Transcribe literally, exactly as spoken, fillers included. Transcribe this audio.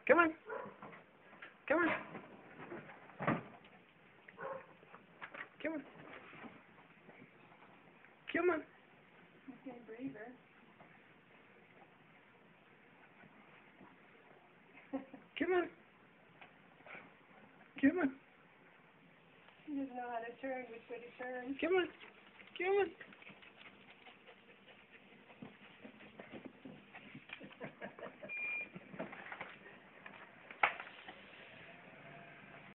Come on. Come on. Come on. Come on. Okay, breather. Come on. Come on. He doesn't know how to turn, which way to turn. Come on. Come on.